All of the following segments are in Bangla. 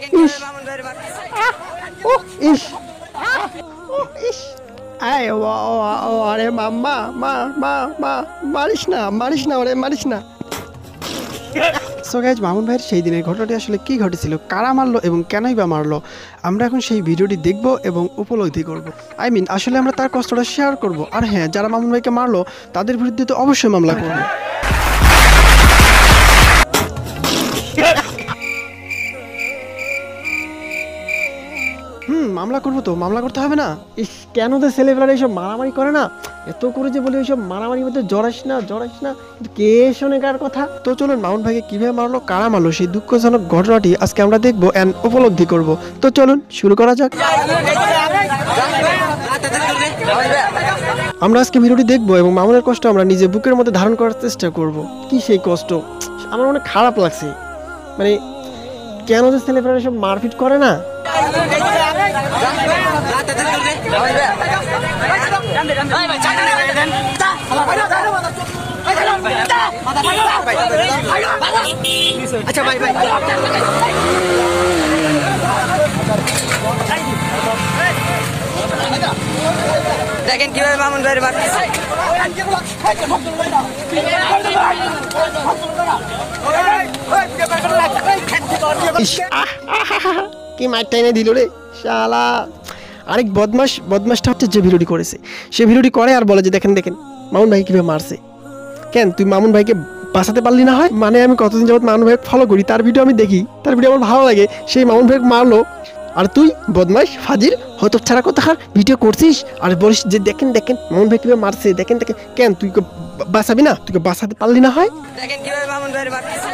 আরে মাম্মা মারিস না ওরে মারিস না। সো গাইজ, মামুন ভাইয়ের সেই দিনের ঘটনাটি আসলে কি ঘটেছিল, কারা মারলো এবং কেনই বা মারলো, আমরা এখন সেই ভিডিওটি দেখব এবং উপলব্ধি করব। আসলে আমরা তার কষ্টটা শেয়ার করব। আর হ্যাঁ, যারা মামুন ভাইকে মারলো তাদের বিরুদ্ধে তো অবশ্যই মামলা করব। মামলা করবো তো, মামলা করতে হবে না? কেন তো ছেলেবেলারা এইসব মারামারি করে না, এত করে যে বলি ওইসব মারামারির মধ্যে জড়াইস না, কিন্তু কে শোনে কার কথা। তো চলুন মামুন ভাইকে কিভাবে মারলো, কারা মারলো, সেই দুঃখজনক ঘটনাটি আজকে আমরা দেখবো এন্ড উপলব্ধি করব। তো চলুন শুরু করা যাক। আমরা আজকে ভিডিওটি দেখবো এবং মামুনের কষ্ট আমরা নিজে বুকের মধ্যে ধারণ করার চেষ্টা করব। কি সেই কষ্ট, আমার অনেক খারাপ লাগছে। মানে কেন যে ছেলেবেলারা সব মারপিট করে না। আচ্ছা ভাই দেখেন কিভাবে মামুন ভাইয়ের মারতেছে। কি মারটা এনে দিল রে শালা। আরেক বদমাসটা হচ্ছে যে ভিডিওটি করেছে, সে ভিডিওটি করে আর বলে যে দেখেন মামুন ভাই কিভাবে মারছে। কেন তুই মামুন ভাইকে বাঁচাতে পারলি না হয়? মানে আমি কতদিন যাবত মামুন ভাইকে ফলো করি, তার ভিডিও আমি দেখি, তার ভিডিও আমার ভালো লাগে, সেই মামুন ভাইকে মারলো আর তুই বদমাস ফাজিল হয়তো ছাড়া কোথাকার ভিডিও করছিস আর বলিস যে দেখেন মামুন ভাই কিভাবে মারছে, দেখেন। কেন তুই বাঁচাবি না? তুই বাঁচাতে পারলি না হয়? দেখেন কিভাবে মামুন ভাইয়ের মারতেছে।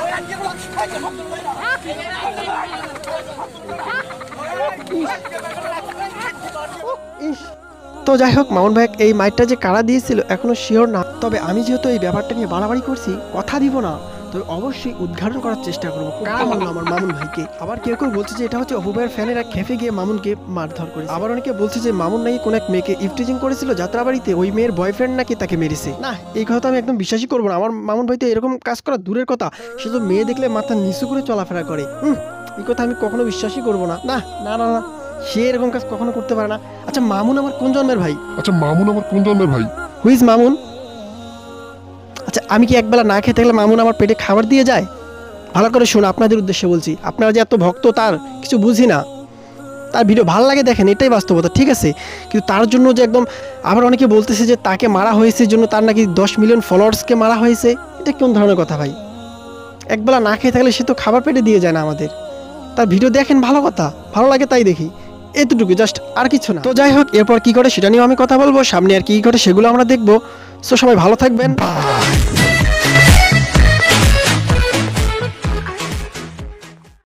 তো যাই হোক, মামুন ভাই এই মাইটটা যে কারা দিয়েছিল এখনো শিওর না, তবে আমি যেহেতু এই ব্যাপারটা নিয়ে বাড়াবাড়ি করছি, কথা দিব না, তো অবশ্যই উদ্ঘাটন করার চেষ্টা করবো কারা মারলো আমার মামুন ভাইকে। আবার কেউ বলছে যে এটা হচ্ছে অপু ভাইয়ের ফ্যানেরা খেপে গিয়ে মামুনকে মারধর করেছে। আবার অনেকে বলছে যে মামুন নাকি কোন এক মেয়েকে ইফটিজিং করেছিল যাত্রাবাড়িতে, ওই মেয়ের বয়ফ্রেন্ড নাকি তাকে মেরেছে। না, এই কথা আমি একদম বিশ্বাসই করবো না। আমার মামুন ভাই তো এরকম কাজ করা দূরের কথা, সে তো মেয়ে দেখলে মাথা নিচু করে চলাফেরা করে। এই কথা আমি কখনো বিশ্বাসই করবো না। না, সে এরকম কাজ কখনো করতে পারে না। আচ্ছা মামুন আমার কোন জন্মের ভাই? Who is Mamun? আচ্ছা আমি কি একবেলা না খেতে গেলে মামুন আমার পেটে খাবার দিয়ে যায়? ভালো করে শুন, আপনাদের উদ্দেশ্যে বলছি, আপনারা যে এত ভক্ত তার কিছু বুঝি না, তার ভিডিও ভালো লাগে দেখেন, এটাই বাস্তবতা, ঠিক আছে? কিন্তু তার জন্য যে একদম, আবার অনেকে বলতেছে যে তাকে মারা হয়েছে জন্য তার নাকি 10 মিলিয়ন ফলোয়ার্সকে মারা হয়েছে। এটা কোন ধরনের কথা ভাই? একবেলা না খেয়ে থাকলে সে তো খাবার পেটে দিয়ে যায় না আমাদের। তার ভিডিও দেখেন, ভালো কথা, ভালো লাগে তাই দেখি, এতটুকু, জাস্ট, আর কিছু না। তো যাই হোক, এরপর কি করে সেটা নিয়েও আমি কথা বলবো, সামনে আর কি ঘটে সেগুলো আমরা দেখবো। সো সবাই ভালো থাকবেন।